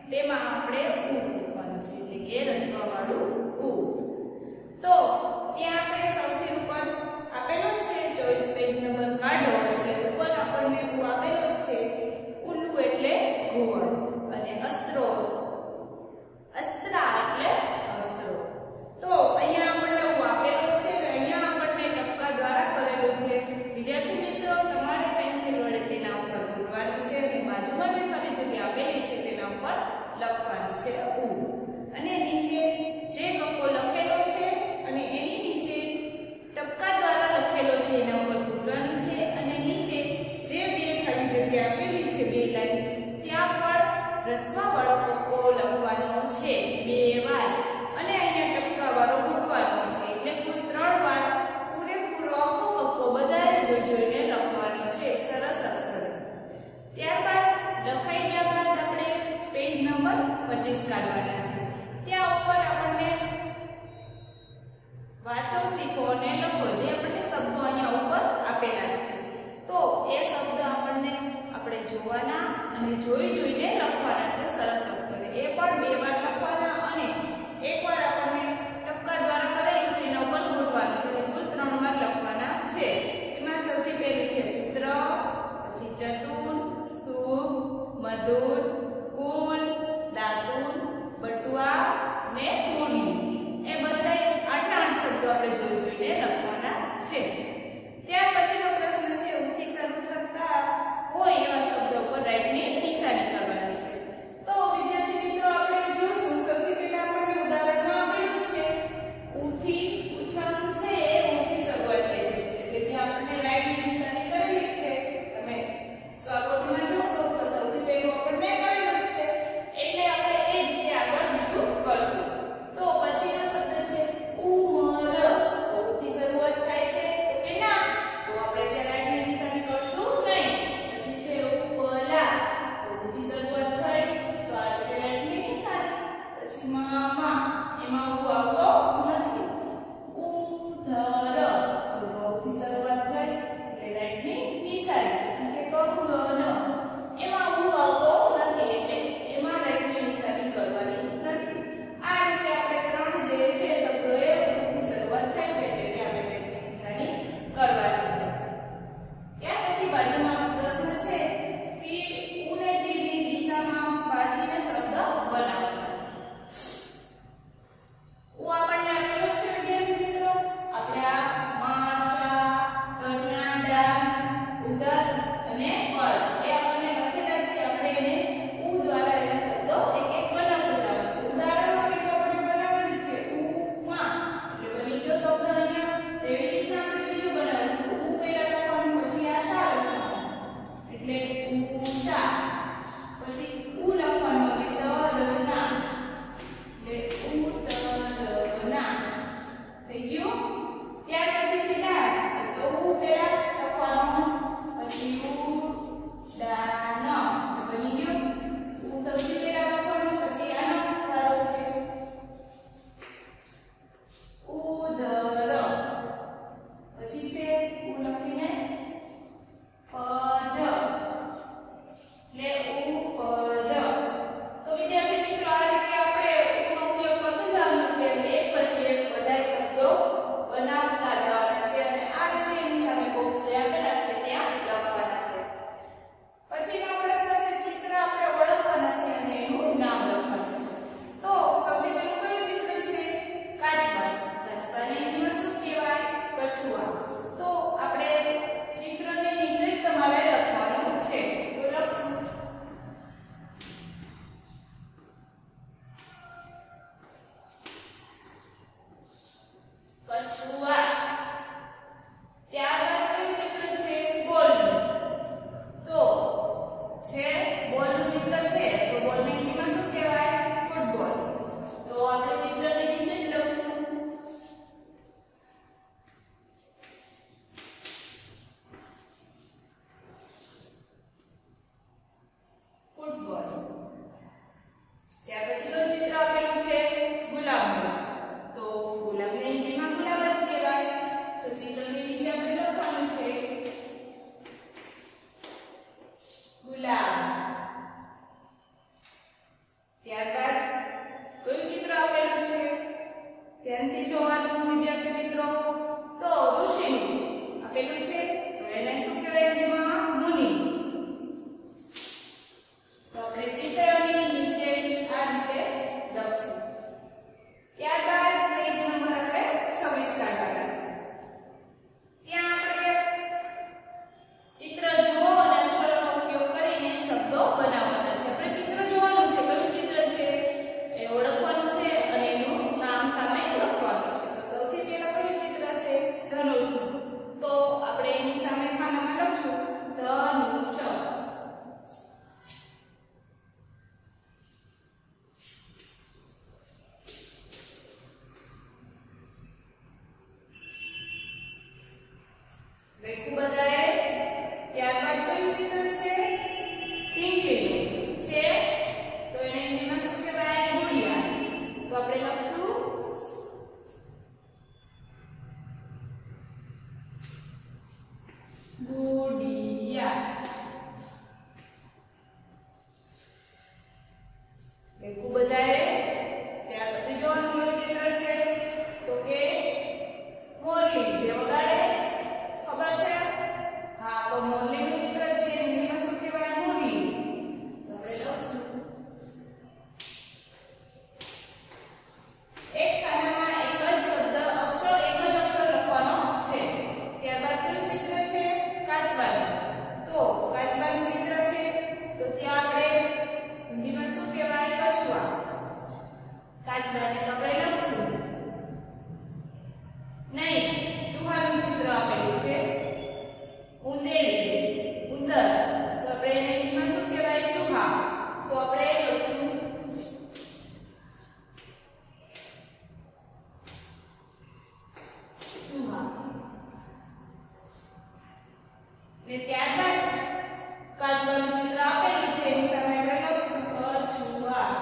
તેમાં આપણે ઉ શીખવાનું છે, એટલે કે રસવાવાળું ઉ. તો ત્યાં આપણે સૌથી ઉપર આપેલો જ છે, ચોઈસ પેજ નંબર કાઢો એટલે ઉપર આપણને ઉ આપેલો જ છે. ઉલ્લુ એટલે ઘોડ અને અસ્ત્રો, અસ્ત્રા એટલે અસ્ત્રો. તો અહીંયા આપણને ઉ આપેલો છે અને અહીંયા આપણને ટપકા દ્વારા કરેલું છે. વિદ્યાર્થી મિત્રો, તમારે પેન્સિલ વડે તેના ઉપર દોરવાનું છે અને બાજુમાં જે ખાલી જગ્યા આપેલી છે તેના ઉપર લખવાનું છે ઉ. અને નીચે જે કક્કો લખેલો છે અને એની નીચે ટપકા દ્વારા લખેલો છે એના ઉપર દોરવાનું છે અને નીચે જે બે ખાલી જગ્યા આપેલી છે, બે લાઈન, ત્યાં પર રસવાવાળો કક્કો લખવાનો છે 2 વાર અને અહીંયા ટપકા વાળો ઘૂંટવાનો છે. એટલે કુલ 3 વાર પૂરેપૂરો આખો કક્કો બધાએ જોઈને લખવાનો છે સરસ અક્ષરે. ત્યારબાદ લખાઈ ગયા બાદ આપણે પેજ નંબર 25 કાઢવાના છે. ત્યાં ઉપર આપણને વાંચો, શીખો અને લખો જે આપણને શબ્દો અહીંયા ઉપર આપેલા છે. તો એ શબ્દ આપણે જોવાના અને જોઈને લખવાના છે સરસ અક્ષરે. એ પણ 2 વાર લખવાના અને એકવાર આપણને ટપકા દ્વારા કરેલું છે એના ઉપર ઘૂંટવાનું છે. કુલ 3 વાર લખવાના છે. એમાં સૌથી પહેલું છે પુત્ર, પછી ચતુર, શુભ, મધુર, કુલ, દાતુર, બટુઆ ને મુરલી. એ બધા 8 શબ્દો આપણે જોઈને લખવાના છે. ત્યાર પછીનો પ્રશ્ન છે ઉથી શરૂ થતા હોય એવા શબ્દો પર રાઈટની નિશાની કરવાની છે. તો વિદ્યાર્થી મિત્રો, આપણે જોશું સૌથી પહેલા આપણને ઉદાહરણમાં આપેલું છે ઉથી, ઉચ્ચારણ છે એ ઉથી શરૂઆત થાય છે એટલે ત્યાં આપણને રાઈટની નિશાની કરેલી છે. તમે સ્વાગતમાં જોશો તો સૌથી પહેલું આપણને કરેલું કાચબાને તો આપણે લખશું નહીં. ચૂહાનું ચિત્ર આપેલું છે. ઉંદેડી ઉંદર તો આપણે એને હિન્દીમાં શું કહેવાય? ચૂહા. તો આપણે લખશું ચૂહા. ને ત્યારબાદ કાચબાનું ચિત્ર આપેલું છે એની સામે આપણે લખશું કછુઆ.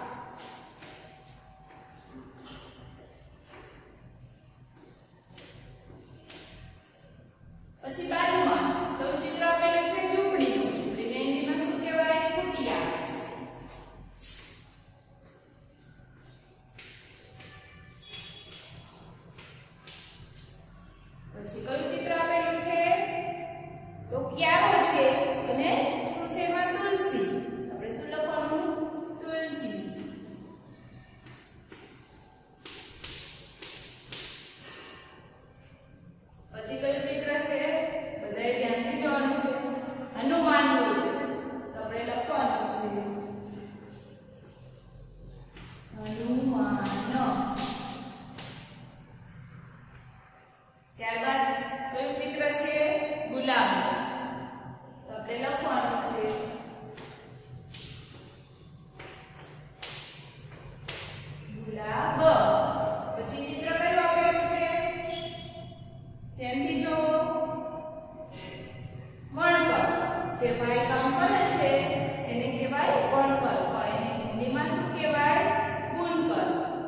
પછી બાજુમાં કયું ચિત્ર આપેલું છે? ઝૂંપડીનું. ઝૂંપડીને હિન્દીમાં શું કહેવાય? કુટિયા. પછી કયું ચિત્ર આપેલું છે? તો ક્યારો છે અને શું છે એમાં? તુલસી. આપણે શું લખવાનું? તુલસી. પછી કયું ચિત્ર છે? બધાએ ધ્યાનથી જોવાનું છે. હનુમાનનું છે તો આપણે લખવાનું છે હનુમાન. ત્યારબાદ કયું ચિત્ર છે? ગુલાબ. તો આપણે લખવાનું છે ગુલાબ. પછી ચિત્ર કયું આપેલું છે? ધ્યાનથી જો. વણકર. જે ભાઈ કામ કરે છે એને કહેવાય વણકર, પણ એને હિન્દીમાં શું કહેવાય? બુનકર.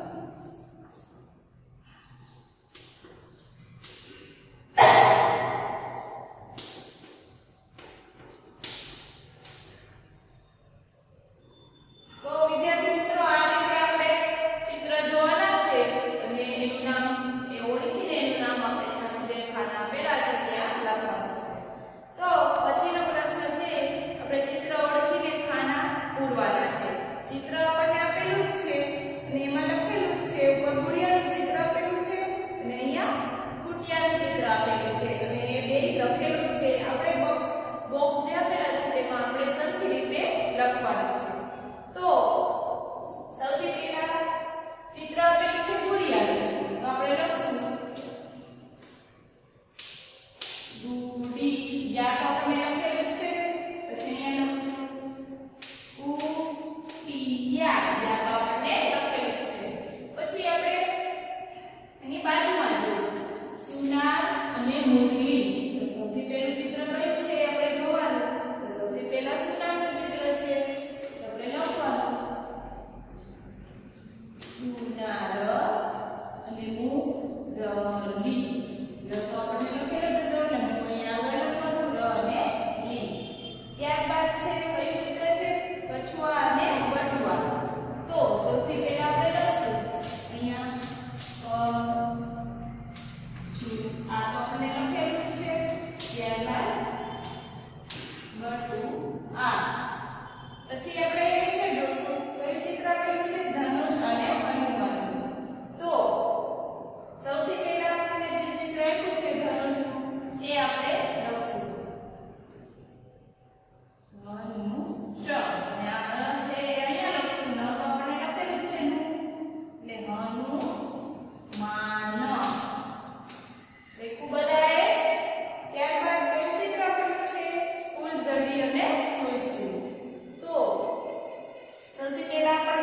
તો વિદ્યાર્થી મિત્રો આ રીતે આપણે ચિત્ર જોવાના છે અને એનું નામ એ ઓળખીને એનું નામ આપણે સામે જે ખાના આપેલા છે ત્યાં લખવાનું છે. તો પછીનો પ્રશ્ન છે આપણે ચિત્ર ઓળખીને ખાના પૂરવાના છે. ચિત્ર આપણને આપેલું જ છે અને એમાં લખેલું જ છે. ઉપર ગુડિયાનું ચિત્ર આપેલું છે અને અહીંયા કુટિયાનું ચિત્ર આપેલું છે અને એ બે લખેલું છે. આપણે બોક્સ જે આપેલા છે તેમાં આપણે સરખી રીતે લખવાનું છે. તો સૌથી પહેલા ચિત્ર આપેલું છે ગુડિયાનું તો આપણે લખશું ગુડિયા. તો આપણે લખેલું છે. પછી અહીંયા લખશું કુટિયા. યા તો આપણે લખેલું છે. પછી આપણે એની બાજુમાં જોઈશું સુનાર અને મુરલી. તો સૌથી પહેલું ચિત્ર કયું છે આપણે જોવાનું. તો સૌથી પહેલા સુનારનું ચિત્ર છે તો આપણે લખવાનું સુનાર અને મુરલી. લ તો આપણે લખેલો છે તો ને હું અહીંયા આગળ લખવાનું ર અને લી. ત્યારબાદ છે કયું ચિત્ર છે? કછુઆ અને બટુઆ. તો સૌથી પહેલા આપણે લખશું અહીંયા આ તો આપણે લખેલું છે. ત્યારબાદ બટુઆ. પછી આપણે નીચે જોશું કયું ચિત્ર આપેલું છે? ધનુષ અને હનુમાન. તો સૌથી પહેલા આપણને જે ચિત્ર આપ્યું છે ધનુષનું એ આપણે લખશું ધનુષ. અને આ છે અહીંયા લખશું ન તો આપણે લખેલું છે ને એટલે હનુમાન લખ્યું બધાએ. ત્યારબાદ કયું ચિત્ર આપેલું છે? ફૂલઝડી અને તુલસી. તો સૌથી પહેલા